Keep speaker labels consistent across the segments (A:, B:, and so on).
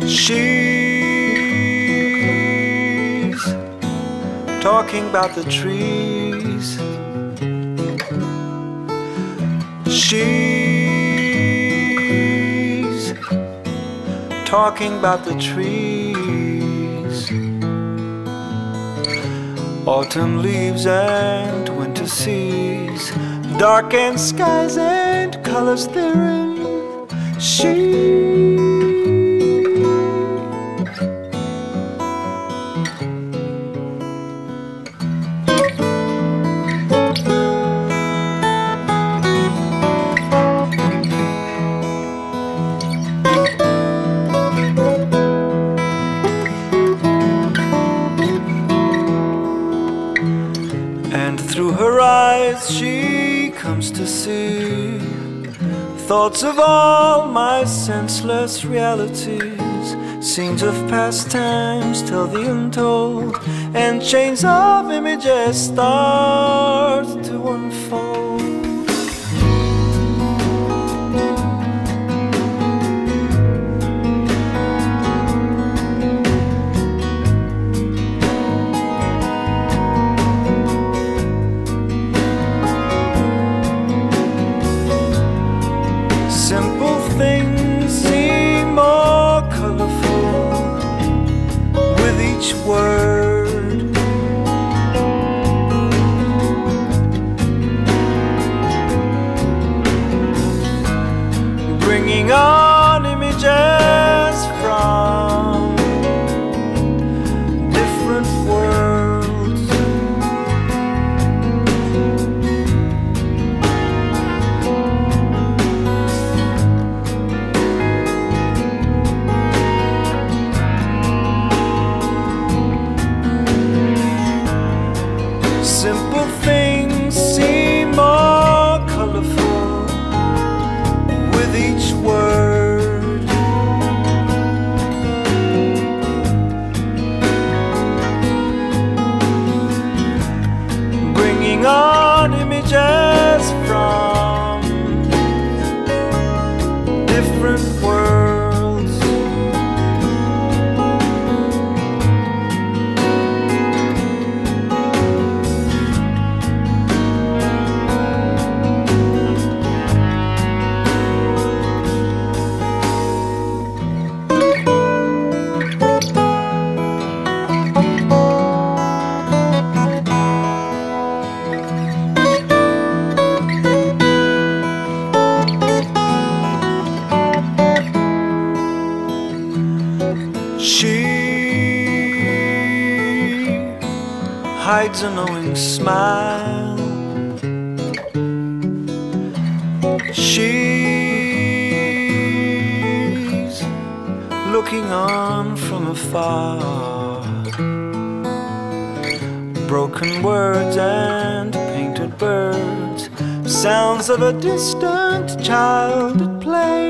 A: She's talking about the trees. She's talking about the trees. Autumn leaves and winter seas, darkened skies and colors therein. And through her eyes she comes to see thoughts of all my senseless realities. Scenes of past times tell the untold, and chains of images start to unfold. Simple things seem more colorful with each word. Bringing on images from different worlds. Simple things seem more colorful with each word. Bringing on images from different worlds. She hides a knowing smile. She's looking on from afar. Broken words and painted birds, sounds of a distant child at play.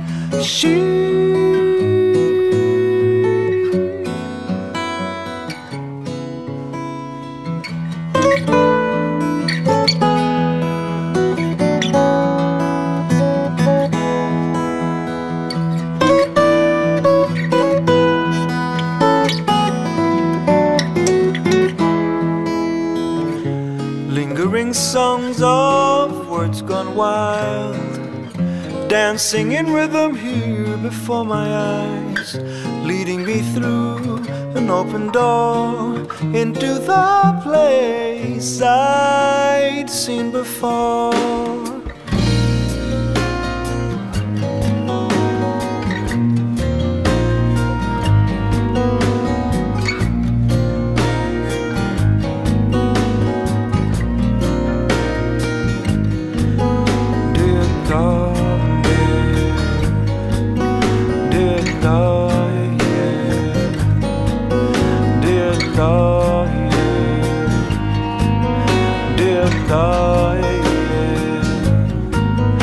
A: Lingering songs of words gone wild, dancing in rhythm here before my eyes, leading me through an open door into the place I'd seen before.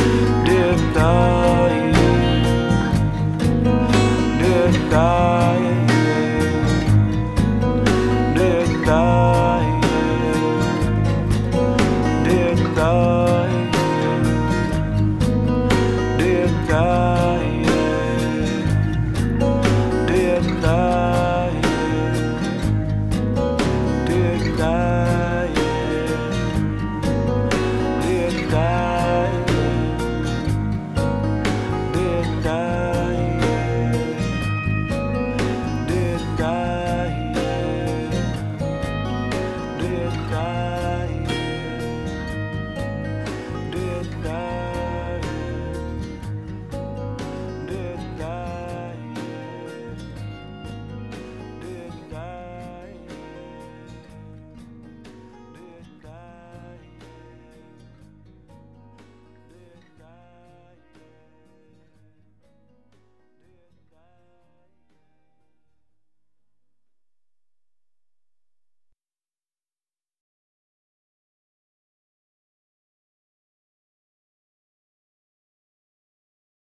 A: Dear,